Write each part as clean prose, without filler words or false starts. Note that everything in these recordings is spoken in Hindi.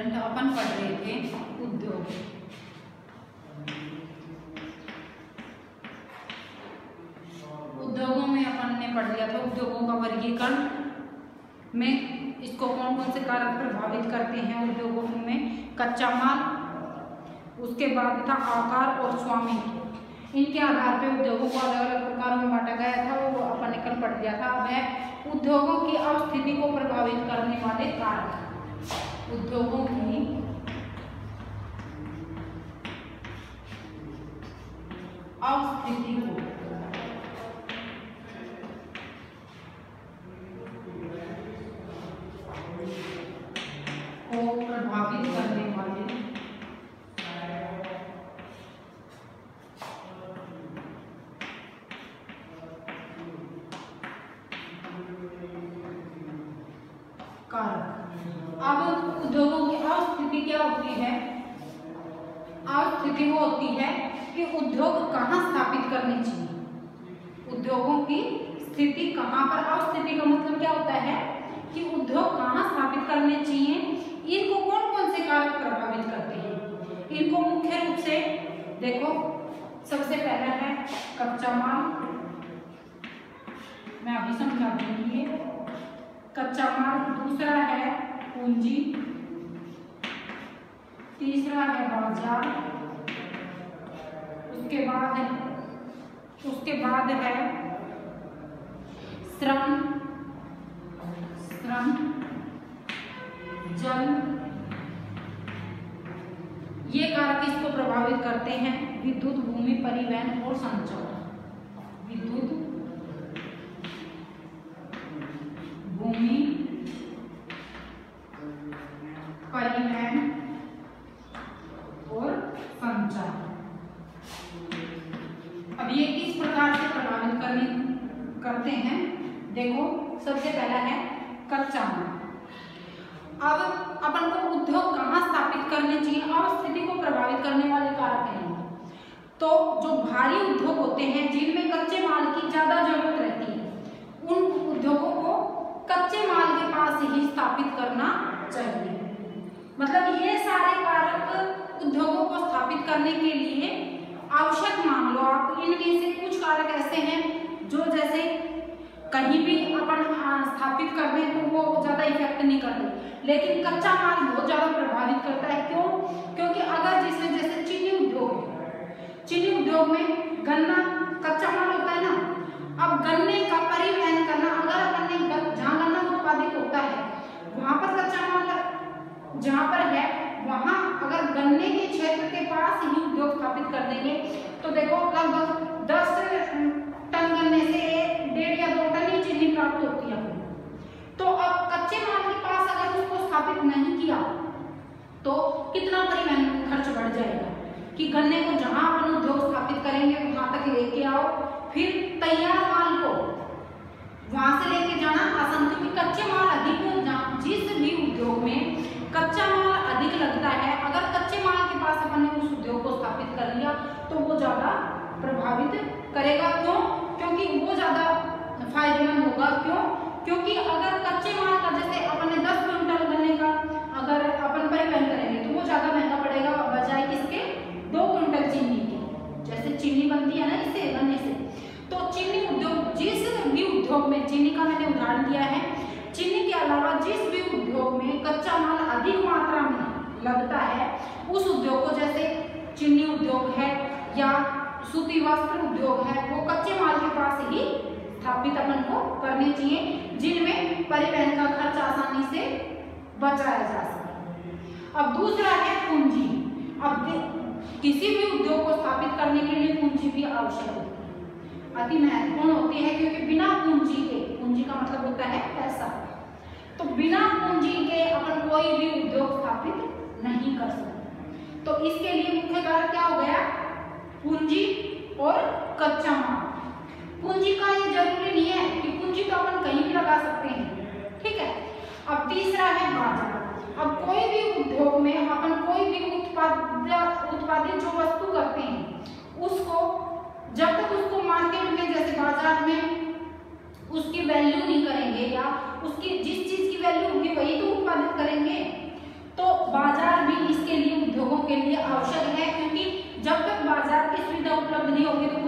स्टूडेंट, अपन पढ़ रहे थे उद्योग। उद्योगों में अपन ने पढ़ लिया था उद्योगों का वर्गीकरण में इसको कौन कौन से कारक प्रभावित करते हैं उद्योगों में। कच्चा माल, उसके बाद था आकार और स्वामित्व। इनके आधार पर उद्योगों को अलग अलग प्रकारों में बांटा गया था, वो अपन ने कल पढ़ लिया था। वह उद्योगों की अवस्थिति को प्रभावित करने वाले कारक, उद्योगों की अवस्थिति को प्रभावित करने वाले कारक। अब उद्योगों की अवस्थिति क्या होती है? अवस्थिति वो होती है कि उद्योग कहाँ स्थापित करने चाहिए। उद्योगों की स्थिति कहाँ पर, अवस्थिति का मतलब क्या होता है कि उद्योग कहाँ स्थापित करने चाहिए। इनको कौन कौन से कारक प्रभावित करते हैं? इनको मुख्य रूप से देखो, सबसे पहला है कच्चा माल, मैं अभी समझा दूंगी ये कच्चा माल। दूसरा है पूंजी, तीसरा है बाजार, उसके बाद है श्रम, जल। ये कारक इसको प्रभावित करते हैं। विद्युत, भूमि, परिवहन और संचार। विद्युत, भूमि, परिवहन और संचार। अब ये किस प्रकार से प्रभावित करते हैं? देखो, सबसे पहला है कच्चा माल। अब अपन को उद्योग कहाँ स्थापित करने चाहिए, अवस्थिति को प्रभावित करने वाले कारक हैं। तो जो भारी उद्योग होते हैं जिनमें कच्चे माल की ज्यादा जरूरत रहती है, उन उद्योगों को कच्चे माल के पास ही स्थापित करना चाहिए। मतलब ये सारे कारक उद्योगों को स्थापित करने के लिए आवश्यक मान लो आप। इनमें से कुछ कारक ऐसे हैं जो जैसे कहीं भी अपन स्थापित कर दें तो वो ज्यादा इफेक्ट नहीं करते, लेकिन कच्चा माल बहुत ज्यादा प्रभावित करता है। क्यों? क्योंकि अगर जिसमें जैसे चीनी उद्योग है, चीनी उद्योग में गन्ना कच्चा माल होता है ना। अब गन्ने का परिवहन करना, अगर अपन ने जहाँ गन्ना उत्पादित होता है वहां पर कच्चा माल जहाँ पर है, वहां अगर गन्ने के क्षेत्र के पास ही उद्योग स्थापित कर देंगे तो देखो लगभग 10 टन गन्ने से 1.5 या 2 टन ही चीनी प्राप्त होती है। तो अब कच्चे माल के पास अगर उसको स्थापित नहीं किया तो कितना परिवहन खर्च बढ़ जाएगा कि गन्ने को जहां अपन उद्योग स्थापित करेंगे वहां तक लेके आओ, फिर तैयार माल को वहां से लेके जाना आसान, क्योंकि कच्चे माल अधिक जिस भी उद्योग में कच्चा माल अधिक लगता है, अगर कच्चे माल के पास अपन ने उस उद्योग को स्थापित कर लिया तो वो ज्यादा प्रभावित करेगा। क्यों? क्योंकि वो ज्यादा फायदेमंद होगा। क्यों? क्योंकि अगर कच्चे माल का जैसे अपन ने 10 क्विंटल गन्ने का अगर अपन परिवहन करेंगे तो वो ज्यादा महंगा पड़ेगा बजाय किसके 2 क्विंटल चीनी के। जैसे चीनी बनती है ना इससे, गन्ने से, तो चीनी उद्योग, जिस भी उद्योग में, चीनी का मैंने उदाहरण दिया है, चीनी के अलावा जिस भी उद्योग में कच्चा माल अधिक मात्रा में लगता है उस उद्योग को, जैसे चीनी उद्योग है या सूती वस्त्र उद्योग है, वो कच्चे माल के पास ही स्थापित अपन को करने चाहिए, जिनमें परिवहन का खर्च आसानी से बचाया जा सके। अब दूसरा है पूंजी। अब किसी भी उद्योग को स्थापित करने के लिए पूंजी भी आवश्यक होती है, अति महत्वपूर्ण होती है, क्योंकि बिना पूंजी के, पूंजी का मतलब होता है पैसा, तो बिना पूंजी के अपन कोई भी उद्योग स्थापित नहीं कर सकते। तो इसके लिए मुख्य कारक क्या हो गया? पूंजी और कच्चा माल। पूंजी का ये जरूरी नहीं है कि पूंजी तो अपन कहीं भी लगा सकते हैं, ठीक है। अब तीसरा है बाजार। अब कोई भी उद्योग में अपन कोई भी उत्पादित जो वस्तु करते हैं उसको जब तक उसको मार्केट में, जैसे बाजार में उसकी वैल्यू नहीं करेंगे या उसकी जिस चीज की वैल्यू होगी वही तो उत्पादित करेंगे, तो बाजार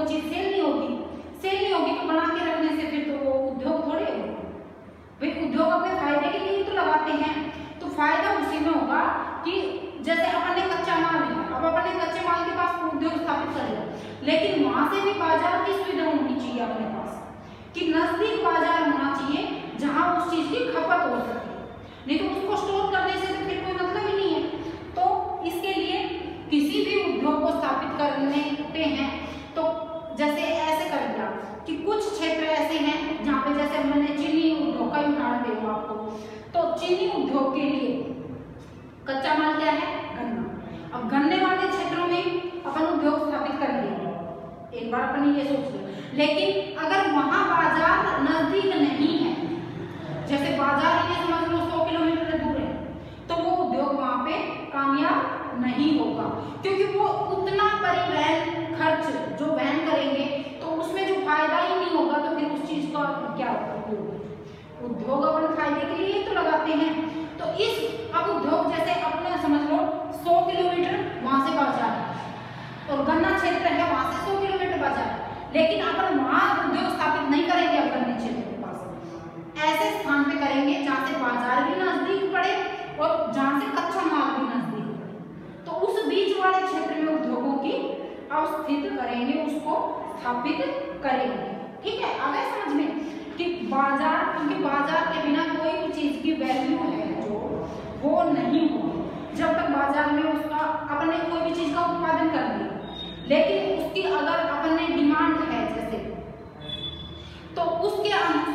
वो चीज सेल नहीं होगी। सेल नहीं होगी तो बना के रखने से फिर तो वो उद्योग थोड़े होगा। भाई उद्योग अपने फायदे के लिए तो लगाते हैं, तो फायदा उसी में होगा कि जैसे अपन ने कच्चा माल है, अब अपन ने कच्चे माल के पास उद्योग स्थापित कर लिया, लेकिन वहां से भी बाजार की सुविधा होनी चाहिए अपने पास, कि नजदीक बाजार होना चाहिए जहां उस चीज की खपत हो सके। नहीं तो उसको स्टोर करने से तो फिर कोई मतलब ही नहीं है। तो इसके लिए किसी भी उद्योग को स्थापित करने हैं तो जैसे ऐसे कर दिया कि कुछ क्षेत्र ऐसे हैं जहाँ पे, जैसे मैंने चीनी उद्योग का उदाहरण दिया आपको, तो चीनी उद्योग के लिए कच्चा माल क्या है? गन्ना। अब गन्ने वाले क्षेत्रों में अपन उद्योग स्थापित कर लिया, एक बार अपन ये सोच लिया, लेकिन अगर वहां बाजार नजदीक नहीं है, जैसे बाजार ये समझ लो 100 किलोमीटर दूर है, तो वो उद्योग वहां पे कामयाब नहीं होगा, क्योंकि वो उतना परिवहन खर्च जो वहन करेंगे तो उसमें जो फायदा ही नहीं होगा, तो फिर उस चीज का क्या होगा? उद्योग अपन फायदे के लिए तो लगाते हैं। तो इस अब उद्योग जैसे अपने समझ लो 100 किलोमीटर वहां से बाजार है और गन्ना क्षेत्र है वहां से 100 किलोमीटर बाजार, लेकिन अपन वहां उद्योग स्थापित नहीं करेंगे। अब गन्ने क्षेत्र के पास ऐसे स्थान पे करेंगे जहां से बाजार भी नजदीक पड़े और जहां से कच्चा माल भी नजदीक पड़े, तो उस बीच वाले क्षेत्र में उद्योगों की अवस्थित करेंगे, उसको स्थापित करेंगे। ठीक है, आ गया समझ में कि बाजार, क्योंकि बाजार के बिना कोई भी चीज की वैल्यू है जो वो नहीं होगी। जब तक बाजार में उसका अपन ने कोई भी चीज का उत्पादन कर दिया, लेकिन उसकी अगर अपन ने डिमांड है जैसे, तो उसके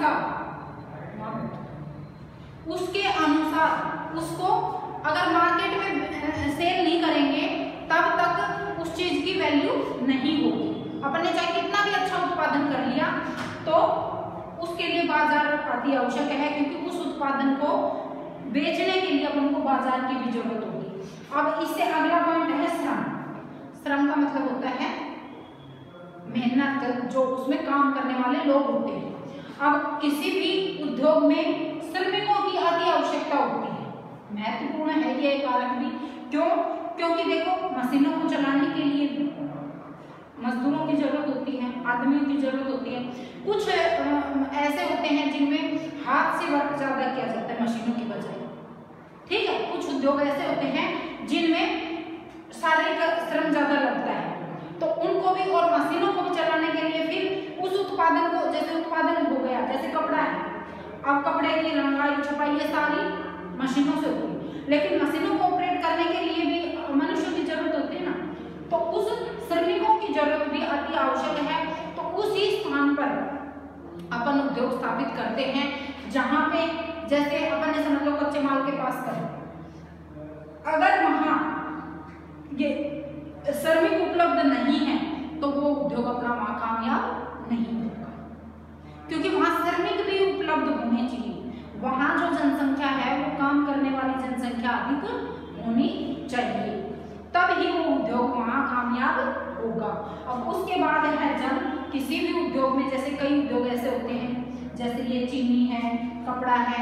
अनुसार उसको अगर मार्केट में सेल नहीं करेंगे तब तक उस चीज की वैल्यू नहीं होगी। अपन ने चाहे कितना भी अच्छा उत्पादन कर लिया तो उसके लिए बाजार अति आवश्यक है, क्योंकि उस उत्पादन को बेचने के लिए अपन को बाजार की भी जरूरत होगी। अब इससे अगला पॉइंट है श्रम। श्रम का मतलब होता है मेहनत, जो उसमें काम करने वाले लोग होते हैं। अब किसी भी उद्योग में श्रमिकों की अति आवश्यकता होती है, महत्वपूर्ण है ये कारक भी। क्यों? क्योंकि देखो मशीनों को चलाने के लिए मजदूरों की जरूरत होती है, आदमियों की जरूरत होती है। कुछ ऐसे होते हैं जिनमें हाथ से वर्क ज्यादा किया जाता है मशीनों की बजाय। ठीक है, कुछ उद्योग ऐसे होते हैं जिनमें शारीरिक श्रम ज्यादा लगता है, तो उनको भी और मशीनों को भी चलाने के लिए फिर उस उत्पादन को, जैसे उत्पादन हो गया, जैसे कपड़ा है, अब कपड़े की रंगाई छपाई ये सारी मशीनों से होती है, लेकिन मशीनों को ऑपरेट करने के लिए भी मनुष्यों की जरूरत होती है ना, तो उस श्रमिकों की जरूरत भी अति आवश्यक है। तो उसी स्थान पर अपन उद्योग स्थापित करते हैं जहां पे, जैसे अपन ने समझ लो कच्चे माल के पास कर, अगर वहां ये श्रमिक उपलब्ध नहीं है तो वो उद्योग अपना वहां कामयाब नहीं होगा, क्योंकि वहां श्रमिक भी उपलब्ध होने चाहिए। वहां जो जनसंख्या है वो काम करने वाली जनसंख्या अधिक होनी चाहिए, तब ही वो उद्योग वहां कामयाब होगा। अब उसके बाद है जब किसी भी उद्योग में, जैसे कई उद्योग ऐसे होते हैं, जैसे ये चीनी है, कपड़ा है,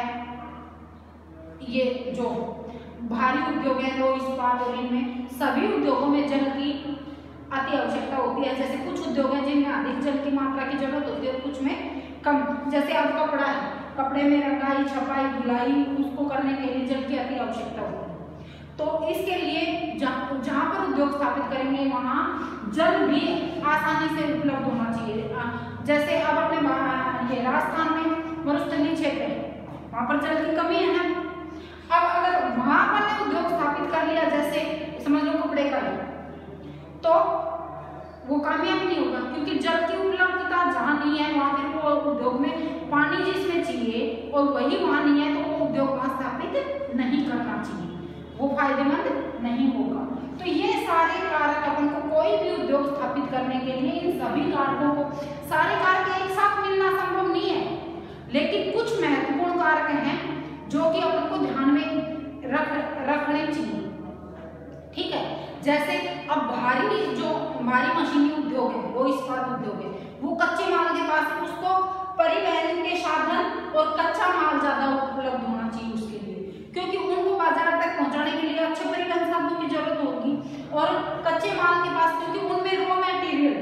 ये जो भारी उद्योग है, लो इस्पात और इनमें सभी उद्योगों में जल की अति आवश्यकता होती है। जैसे कुछ उद्योग है जिनमें अधिक जल की मात्रा की जरूरत होती है और कुछ में कम। जैसे अब कपड़ा है, कपड़े में रंगाई छपाई धुलाई उसको करने के लिए जल की अति आवश्यकता होती है। तो इसके लिए जहाँ पर उद्योग स्थापित करेंगे वहाँ जल भी आसानी से उपलब्ध होना चाहिए। जैसे अब अपने ये राजस्थान में मरुस्थलीय क्षेत्र है, वहाँ पर जल की कमी है ना। अब अगर वहाँ पर उद्योग स्थापित कर लिया, जैसे समझ लो कपड़े का है, तो वो कामयाब नहीं होगा, क्योंकि जल की उपलब्धता जहाँ नहीं है वहाँ फिर वो उद्योग में पानी जिसमें चाहिए और वही वहाँ नहीं है, तो वो उद्योग वहाँ स्थापित नहीं करना चाहिए, वो फायदेमंद नहीं होगा। तो ये सारे कारक अपन को कोई भी उद्योग स्थापित करने के लिए, इन सभी कारकों को, सारे कारक एक साथ मिलना संभव नहीं है, लेकिन कुछ महत्वपूर्ण कारक हैं जो कि अपन को ध्यान में रखने चाहिए। ठीक है, जैसे अब भारी मशीनी उद्योग है, वो इस्पात उद्योग है, वो कच्चे माल के पास उसको परिवहन के साधन और कच्चा माल ज्यादा उपलब्ध होना चाहिए उसके लिए, क्योंकि उनको बाजार तक पहुंचाने के लिए अच्छे परिवहन साधनों की जरूरत होगी। और कच्चे माल के पास, क्योंकि उनमें रॉ मटेरियल जो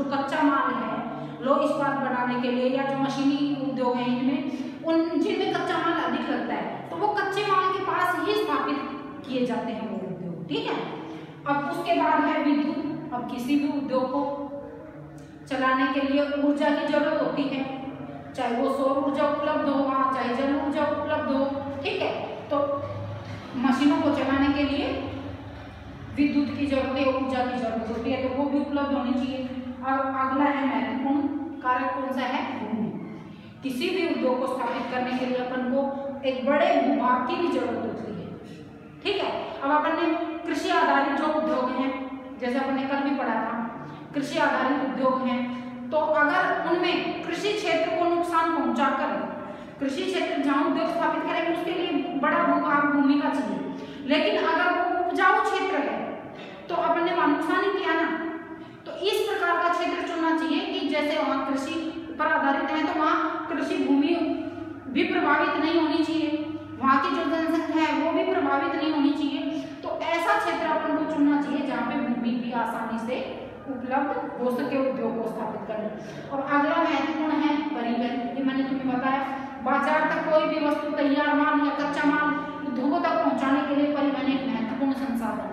कच्चा माल है लोह इस्पात बनाने के लिए, या जो मशीनी उद्योग है इनमें जिनमें कच्चा माल अधिक लगता है, तो वो कच्चे माल के पास ही स्थापित किए जाते हैं वो उद्योग। ठीक है, अब उसके बाद है विद्युत। अब किसी भी उद्योग को चलाने के लिए ऊर्जा की जरूरत होती है, चाहे वो सौर ऊर्जा उपलब्ध हो वहाँ, चाहे जल ऊर्जा उपलब्ध हो। ठीक है, तो मशीनों को चलाने के लिए विद्युत की जरूरत है, ऊर्जा की जरूरत होती है, तो वो भी उपलब्ध होनी चाहिए। और अगला है महत्वपूर्ण कारक, कौन सा है? भूमि। किसी भी उद्योग को स्थापित करने के लिए अपन को एक बड़े भूभाग की भी जरूरत होती है। ठीक है, अब अपन ने कृषि आधारित जो उद्योग हैं, जैसे अपन ने कल भी पढ़ा था, कृषि आधारित उद्योग हैं, तो अगर उनमें कृषि क्षेत्र को नुकसान पहुंचाकर कृषि क्षेत्र जहाँ उद्योग स्थापित करेंगे उसके लिए बड़ा भूभाग भूमि का चाहिए, लेकिन अगर वो उपजाऊ क्षेत्र है तो अपन ने वहाँ नुकसान ही किया ना। तो इस प्रकार का क्षेत्र चुनना चाहिए कि जैसे वहाँ कृषि पर आधारित है तो वहाँ कृषि भूमि भी प्रभावित नहीं होनी चाहिए, वहाँ की जो जनसंख्या है वो भी प्रभावित नहीं होनी चाहिए। तो ऐसा क्षेत्र अपन को चुनना चाहिए जहाँ पे भूमि भी आसानी से उपलब्ध हो सके उद्योग को स्थापित करने। और अगला महत्वपूर्ण है परिवहन। ये मैंने तुम्हें बताया, बाजार तक कोई भी वस्तु, तैयार माल या कच्चा माल उद्योगों तक पहुंचाने के लिए परिवहन एक महत्वपूर्ण संसाधन है।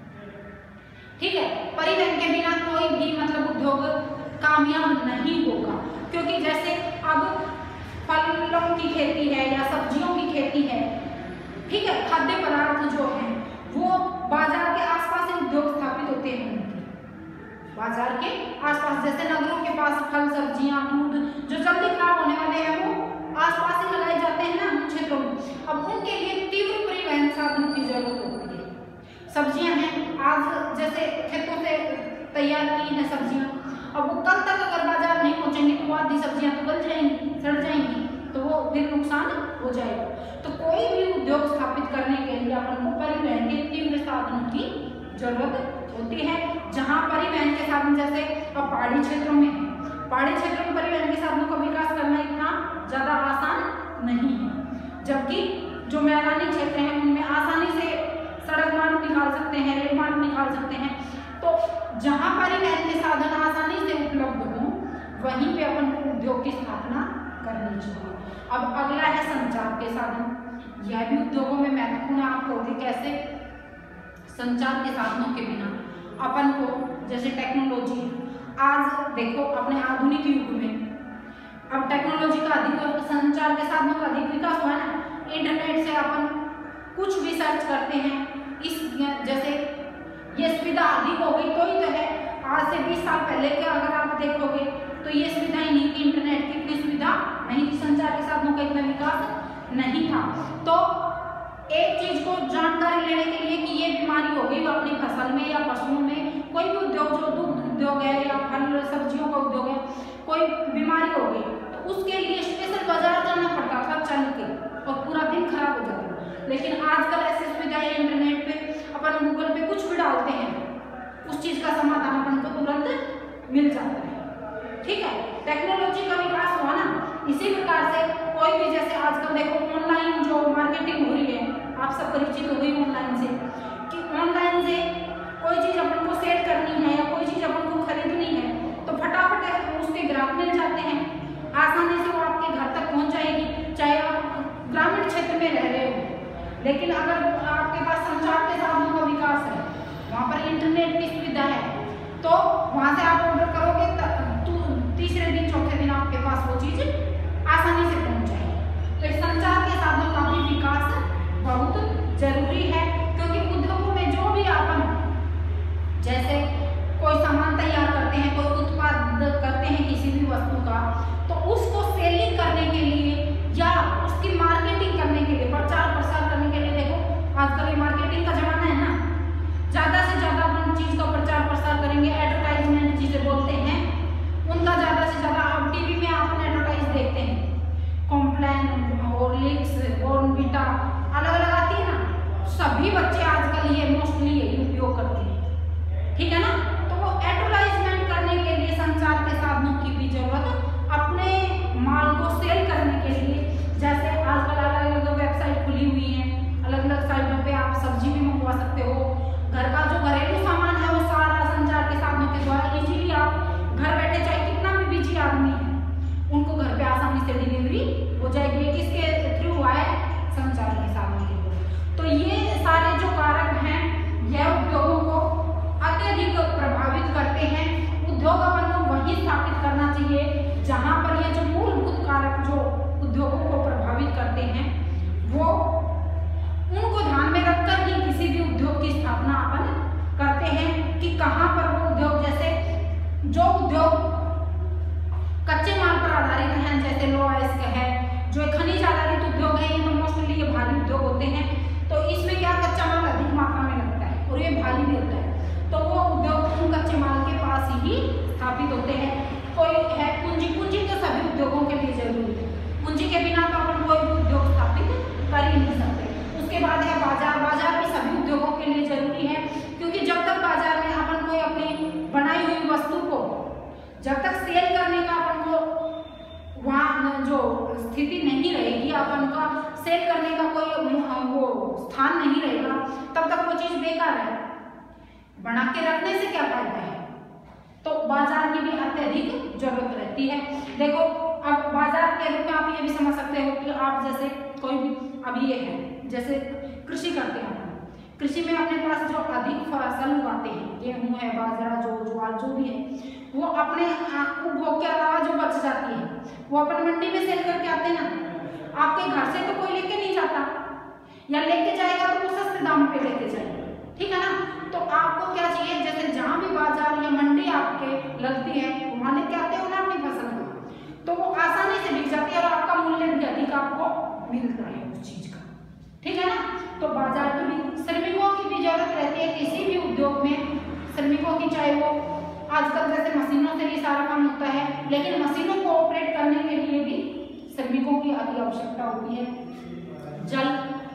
ठीक है, परिवहन के बिना कोई भी मतलब उद्योग कामयाब नहीं होगा, क्योंकि जैसे अब फलों की खेती है या सब्जियों की खेती है, ठीक है, खाद्य पदार्थ जो है वो बाजार के आसपास ही उद्योग स्थापित होते हैं। बाजार के आसपास, जैसे नगरों के पास फल, सब्जियां, दूध जो जल्दी खराब होने वाले हैं वो आसपास ही लगाए जाते हैं ना उन क्षेत्रों में। अब उनके लिए तीव्र परिवहन साधनों की जरूरत होती है। सब्जियां हैं, आज जैसे खेतों से तैयार की हैं सब्जियां, अब वो कल तक अगर बाजार नहीं पहुंचेंगी तो आधी सब्जियां तो गल जाएंगी, सड़ जाएंगी, तो वो फिर नुकसान हो जाएगा। तो कोई भी उद्योग स्थापित करने के लिए अपन को परिवहन के तीव्र साधनों की जरूरत होती है। जहाँ परिवहन के साधन, जैसे अब पहाड़ी क्षेत्रों में, पहाड़ी क्षेत्रों में परिवहन के साधनों का विकास करना इतना ज्यादा आसान नहीं है, जबकि जो मैदानी क्षेत्र हैं उनमें आसानी से सड़क मार्ग निकाल सकते हैं, रेल मार्ग निकाल सकते हैं। तो जहाँ परिवहन के साधन आसानी से उपलब्ध हो वहीं पे अपन को उद्योग की स्थापना करनी चाहिए। अब अगला है संचार के साधन। यह भी उद्योगों में महत्वपूर्ण है। आप कहोगे कैसे? संचार के साधनों के बिना अपन को, जैसे टेक्नोलॉजी, आज देखो अपने आधुनिक युग में अब टेक्नोलॉजी का अधिक, संचार के साधनों का अधिक विकास हुआ ना, इंटरनेट से अपन कुछ भी सर्च करते हैं। इस जैसे ये सुविधा अधिक हो गई तो ही तो है। आज से 20 साल पहले के अगर आप देखोगे तो ये सुविधा ही नहीं थी, इंटरनेट की इतनी सुविधा नहीं थी, संचार के साधनों का इतना विकास नहीं था। तो एक चीज को जानकारी लेने के लिए कि ये बीमारी हो गई, वो अपनी फसल में या पशुओं में, कोई भी उद्योग, जो दूध उद्योग है या फल सब्जियों का उद्योग है, कोई बीमारी हो गई तो उसके लिए स्पेशल बाजार जाना पड़ता था चल के, और पूरा दिन खराब हो जाता। लेकिन आजकल ऐसी सुविधा है, इंटरनेट पे अपन गूगल पे कुछ भी डालते हैं, उस चीज का समाधान अपन को तुरंत मिल जाता है। ठीक है, टेक्नोलॉजी का विकास हुआ ना, इसी प्रकार से कोई भी, जैसे आजकल देखो ऑनलाइन जो मार्केटिंग हो रही है, आप सब परिचित हो गई ऑनलाइन से, कि ऑनलाइन से कोई चीज अपन को सेल करनी है या कोई चीज अपन को खरीदनी है तो फटाफट उसके ग्राहक मिल जाते हैं, आसानी से वो आपके घर तक पहुंच जाएगी, चाहे आप ग्रामीण क्षेत्र में रह रहे हो। लेकिन अगर आपके पास संचार के साधनों का विकास है, वहाँ पर इंटरनेट की सुविधा है, तो वहाँ से आप ऑर्डर करोगे तीसरे दिन चौथे दिन आपके पास वो चीज आसानी से पहुंच जाएगी। तो इस संचार के साधनों का भी विकास बहुत जरूरी है, क्योंकि उद्योगों में जो भी अपन, जैसे कोई सामान तैयार करते हैं, कोई उत्पाद करते हैं किसी भी वस्तु का, तो उसको सेलिंग करने के लिए या उसकी मार्केटिंग करने के लिए, प्रचार प्रसार करने के लिए, देखो आजकल ये मार्केटिंग का जमाना है ना, ज्यादा से ज्यादा अपन चीज का प्रचार प्रसार करेंगे, एडवर्टाइजमेंट जिसे बोलते हैं, उनका ज्यादा से ज्यादा। अब टीवी में आप एडवर्टाइज देखते हैं, कॉम्प्लान, हॉर्लिक्स, बॉर्नविटा अलग अलग आती है ना, सभी बच्चे आजकल ये मोस्टली यही उपयोग करते हैं। ठीक है ना, तो वो एडवर्टाइजमेंट करने के लिए संचार के साधनों की भी जरूरत, अपने माल को सेल करने के लिए, जैसे आजकल अलग अलग वेबसाइट खुली हुई है, अलग अलग साइटों पे आप सब्जी भी मंगवा सकते हो, घर का जो घरेलू सामान है वो सारा संचार के साधनों के द्वारा इजीली आप घर बैठे और ये भारी भी होता है, तो वो उद्योग उन कच्चे माल के पास ही स्थापित होते हैं। कोई है पूंजी, पूंजी तो सभी उद्योगों के लिए जरूरी है, पूंजी के बिना तो अपन कोई भी उद्योग स्थापित कर ही नहीं सकते। उसके बाद है बाजार, बाजार भी सभी उद्योगों के लिए जरूरी है, क्योंकि जब तक बाजार में अपन कोई अपनी बनाई हुई वस्तु को जब तक सेल करने का अपन को वहाँ जो स्थिति नहीं रहेगी, अपन का सेल करने का कोई वो स्थान नहीं रहेगा, तब तक वो चीज बेकार है, बना के रखने से क्या फायदा है। तो बाजार की भी अत्यधिक जरूरत रहती है। देखो अब बाजार के रूप में आप ये भी समझ सकते हो कि आप जैसे कोई भी अभी ये है जैसे कृषि करते हैं, कृषि में अपने पास जो अधिक फसल उगाते हैं, गेहूं है, बाजरा, ज्वार जो भी है, वो अपने उपभोग के अलावा जो बच जाती है वो अपन मंडी में सेल करके आते हैं ना। आपके घर से तो कोई लेके नहीं जाता, या लेके जाएगा तो वो सस्ते दाम पे लेके जाएगा, ठीक है ना। तो आपको क्या चाहिए, जैसे जहाँ भी बाजार या मंडी आपके लगती है वहाँ लेके आते हो ना अपनी फसल को, तो वो आसानी से बिक जाती है और आपका मूल्य भी अधिक आपको मिलता है उस चीज का, ठीक है ना। तो बाजार की भी, श्रमिकों की भी जरूरत रहती है किसी भी उद्योग में, श्रमिकों की, चाहे वो आजकल जैसे मशीनों से ही सारा काम होता है, लेकिन मशीनों को ऑपरेट करने के लिए भी श्रमिकों की अति आवश्यकता होती है। जल,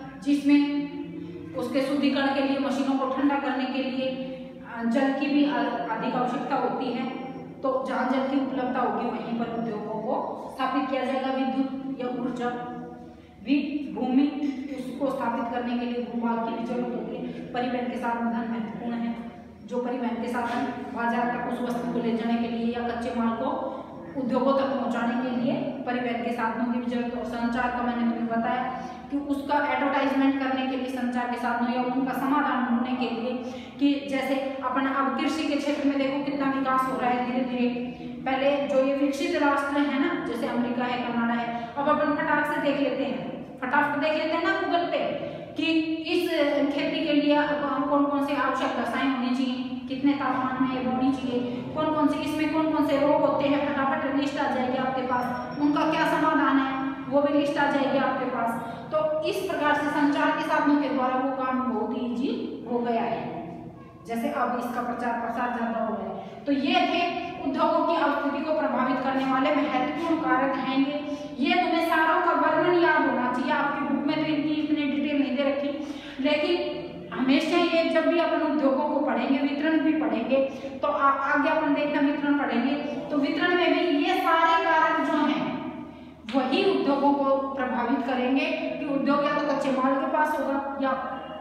जिसमें उसके शुद्धिकरण के लिए, मशीनों को ठंडा करने के लिए जल की भी अधिक आवश्यकता होती है। तो जहाँ जल की उपलब्धता होगी वहीं पर उद्योगों को स्थापित किया जाएगा। विद्युत या ऊर्जा भी, भूमि, उसको स्थापित करने के लिए भूभाग की भी जरूरत होती है। परिवहन के साधन महत्वपूर्ण है, जो परिवहन के साधन बाजार तक उस वस्तु को ले जाने के लिए या कच्चे माल को उद्योगों तक पहुंचाने के लिए परिवहन के साधनों की भी जरूरत है। संचार का मैंने तुम्हें बताया कि उसका एडवर्टाइजमेंट करने के लिए संचार के साधनों या उनका समाधान ढूंढने के लिए, कि जैसे अपन अब कृषि के क्षेत्र में देखो कितना विकास हो रहा है धीरे धीरे। पहले जो ये विकसित राष्ट्र है ना, जैसे अमेरिका है, कनाडा है, अब अपन फटाक से देख लेते हैं, फटाफट देख लेते हैं ना गूगल पे कि इस खेती के लिए कौन कौन से आवश्यक रसायन होने चाहिए, कितने तापमान में ये बोनी चाहिए, कौन कौन से इसमें कौन कौन से रोग होते हैं, फटाफट लिस्ट आ जाएगी आपके पास, उनका क्या समाधान है वो भी लिस्ट आ जाएगी आपके पास। तो इस प्रकार से संचार के साधनों के द्वारा वो काम बहुत ही ईजी हो गया है, जैसे अब इसका प्रचार प्रसार ज्यादा हो गया है। तो ये थे उद्योगों की अवस्थिति को प्रभावित करने वाले महत्वपूर्ण कारक हैं। ये तुम्हें सारों का वर्णन याद होना चाहिए, आपकी बुक में तो इनकी इतनी डिटेल नहीं दे रखी, लेकिन हमेशा ये जब भी अपन उद्योगों को पढ़ेंगे, वितरण भी पढ़ेंगे, तो आगे अपन देखना वितरण पढ़ेंगे, तो वितरण में भी ये सारे कारक जो हैं वही उद्योगों को प्रभावित करेंगे कि उद्योग या तो कच्चे माल के पास होगा या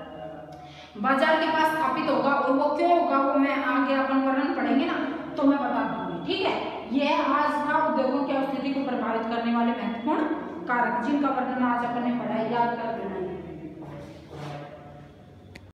बाजार के पास स्थापित होगा, और वो क्यों होगा वो मैं आगे अपन वर्णन पढ़ेंगे ना तो मैं बता दूंगी, ठीक है। ये आज का उद्योगों की स्थिति को प्रभावित करने वाले महत्वपूर्ण कारक जिनका वर्णन आज अपन ने पढ़ा है, याद कर देना।